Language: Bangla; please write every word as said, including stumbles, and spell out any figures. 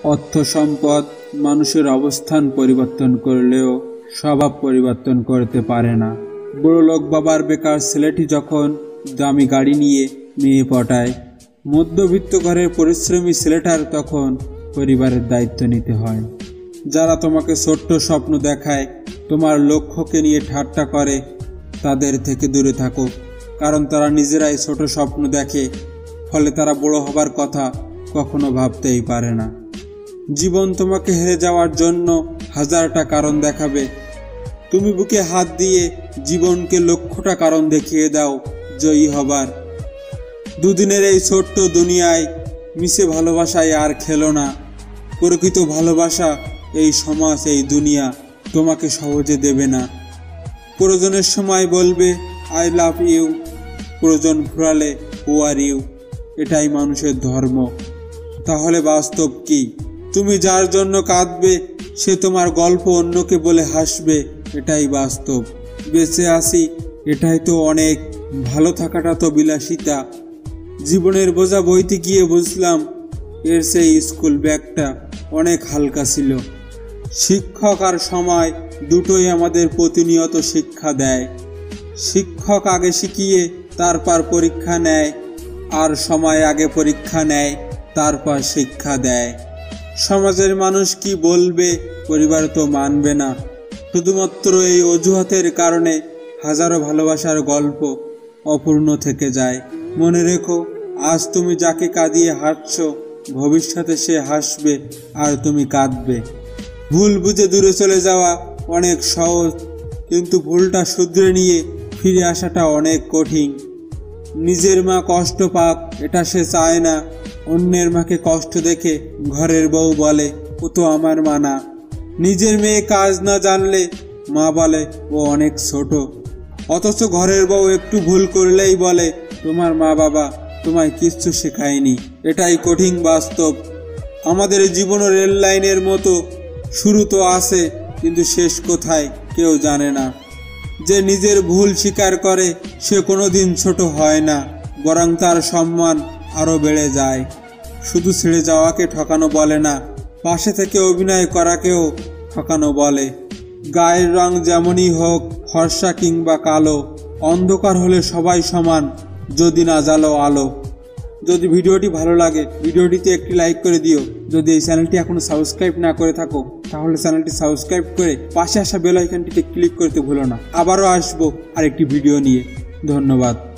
অর্থ সম্পদ মানুষের অবস্থান পরিবর্তন করলেও স্বভাব পরিবর্তন করতে পারে না। বড়লোক বাবার বেকার ছেলেটি যখন দামি গাড়ি নিয়ে মেয়ে পটায়, মধ্যবিত্ত ঘরের পরিশ্রমী ছেলেটার তখন পরিবারের দায়িত্ব নিতে হয়। যারা তোমাকে ছোট্ট স্বপ্ন দেখায়, তোমার লক্ষ্যকে নিয়ে ঠাট্টা করে, তাদের থেকে দূরে থাকো, কারণ তারা নিজেরাই ছোট স্বপ্ন দেখে, ফলে তারা বড় হবার কথা কখনো ভাবতেই পারে না। জীবন তোমাকে হেরে যাওয়ার জন্য হাজারটা কারণ দেখাবে। তুমি বুকে হাত দিয়ে জীবনকে লক্ষটা কারণ দেখিয়ে দাও জয়ী হবার। দুদিনের এই ছোট্ট দুনিয়ায় মিশে ভালোবাসায় আর খেলো না। প্রকৃত ভালোবাসা এই সমাজ, এই দুনিয়া তোমাকে সহজে দেবে না। প্রয়োজনের সময় বলবে আই লাভ ইউ, প্রয়োজন ফুরালে হু আর ইউ। এটাই মানুষের ধর্ম। তাহলে বাস্তব কি? তুমি যার জন্য কাঁদবে সে তোমার গল্প অন্যকে বলে হাসবে, এটাই বাস্তব। বেঁচে আসি এটাই তো অনেক, ভালো থাকাটা তো বিলাসিতা। জীবনের বোঝা বইতে গিয়ে বুঝলাম এর সেই স্কুল ব্যাগটা অনেক হালকা ছিল। শিক্ষক আর সময় দুটোই আমাদের প্রতিনিয়ত শিক্ষা দেয়। শিক্ষক আগে শিখিয়ে তারপর পরীক্ষা নেয়, আর সময় আগে পরীক্ষা নেয় তারপর শিক্ষা দেয়। সমাজের মানুষ কি বলবে, পরিবার তো মানবে না। শুধুমাত্র এই অজুহাতের কারণে হাজারো ভালোবাসার গল্প অপূর্ণ থেকে যায়। মনে রেখো, আজ তুমি যাকে কাঁদিয়ে হাসছ, ভবিষ্যতে সে হাসবে আর তুমি কাঁদবে। ভুল বুঝে দূরে চলে যাওয়া অনেক সহজ, কিন্তু ভুলটা শুধরে নিয়ে ফিরে আসাটা অনেক কঠিন। নিজের মা কষ্ট পাক এটা সে চায় না। অন্যের মাকে কষ্ট দেখে ঘরের বউ বলে ও তো আমার মা না। নিজের মেয়ে কাজ না জানলে মা বলে ও অনেক ছোট। অথচ ঘরের বউ একটু ভুল করলেই বলে তোমার মা বাবা তোমায় কিচ্ছু শেখায়নি। এটাই কঠিন বাস্তব। আমাদের জীবন রেল লাইনের মতো, শুরু তো আছে কিন্তু শেষ কোথায় কেউ জানে না। যে নিজের ভুল স্বীকার করে সে কোনোদিন ছোট হয় না, বরং তার সম্মান আরও বেড়ে যায়। শুধু ছেড়ে যাওয়াকে ঠকানো বলে না, পাশে থেকে অভিনয় করাকেও ঠকানো বলে। গায়ের রং যেমনই হোক, ফর্সা কিংবা কালো, অন্ধকার হলে সবাই সমান যদি না জ্বালো আলো। যদি ভিডিওটি ভালো লাগে ভিডিওটিতে একটি লাইক করে দিও। যদি এই চ্যানেলটি এখনো সাবস্ক্রাইব না করে থাকো তাহলে চ্যানেলটি সাবস্ক্রাইব করে পাশে আসা বেল আইকনটিতে ক্লিক করতে ভুলো না। আবারও আসবো আরেকটি ভিডিও নিয়ে। ধন্যবাদ।